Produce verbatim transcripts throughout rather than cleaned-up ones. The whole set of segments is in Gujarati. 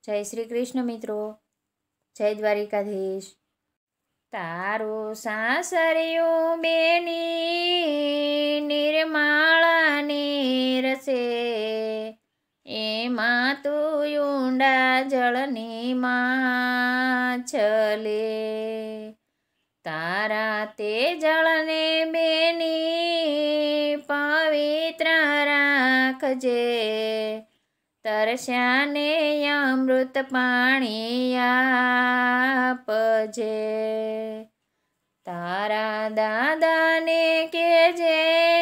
જય શ્રી કૃષ્ણ મિત્રો, જય દ્વારિકાધીશ। તારું સાસરિયું બેની નિર્માળા નીરસે, એમાં તું ઊંડા જળની માછલે। તારા તે જળને બેની પવિત્ર રાખજે, તરસ્યાને અમૃત પાણી આપજે। તારા દાદાને કેજે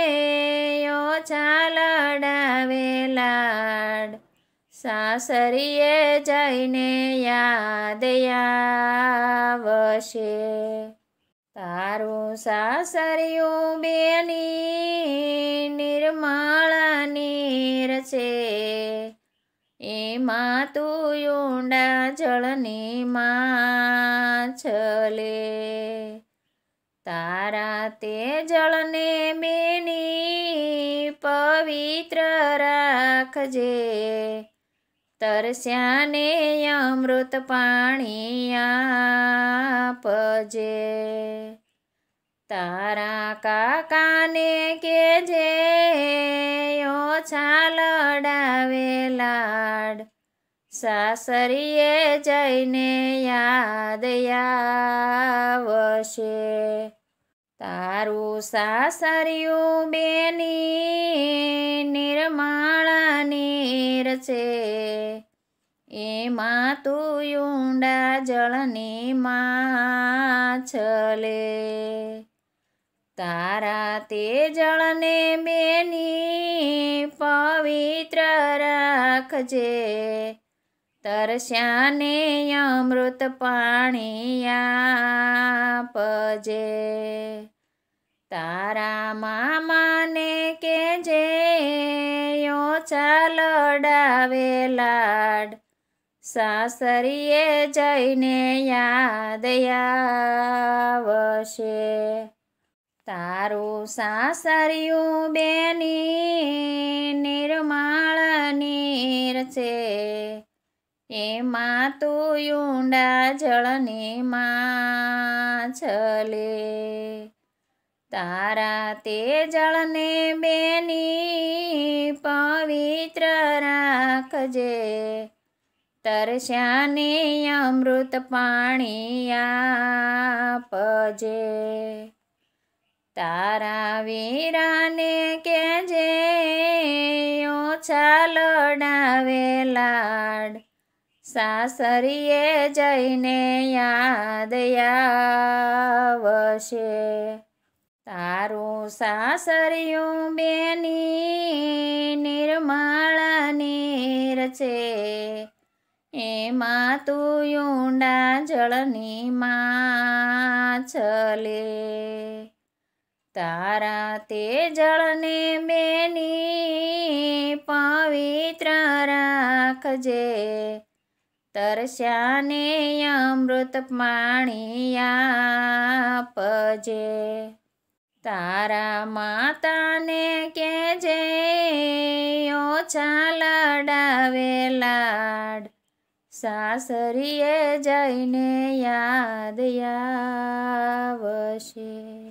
ઓછા લડાવે લાડ, સાસરીએ જઈને યાદ આવશે। તારું સાસરિયું બેની નિર્મળા નીરસે, એમાં તું ઊંડા જળની માછલે। તારા તે જળને બેની પવિત્ર રાખજે, તરસ્યાને અમૃત પાણી આપજે। તારા કાકાને કેજે ઓછા લડાવે લાડ, સાસરીએ જઈને યાદ આવશે। તારું સાસરિયું બેની નિર્મળા નીરસે, એમાં તું ઊંડા જળની માછલે। તારા તે જળને બેની પવિત્ર રાખજે, તરસ્યાને અમૃત પાણી આપજે। તારા મામાને કેજે ઓછા લડાવે લાડ, સાસરીએ જઈને યાદ આવશે। તારું સાસરિયું બેની નિર્મળા નીરસે, એમાં તું ઊંડા જળની માછલે। તારા તે જળને બેની પવિત્ર રાખજે, તરસ્યાને અમૃત પાણી આપજે। તારા વીરાને કેજે ઓછા લડાવે લાડ, સાસરીએ જઈને યાદ આવશે। તારું સાસરિયું બેની નિર્મળા નીરસે, એમાં તું ઊંડા જળની માછલે। તારા તે જળને બેની પવિત્ર રાખજે, તરસ્યાને અમૃત પાણી આપજે। તારા માતાને કેજે ઓછા લડાવે લાડ, સાસરીએ જઈને યાદ આવશે।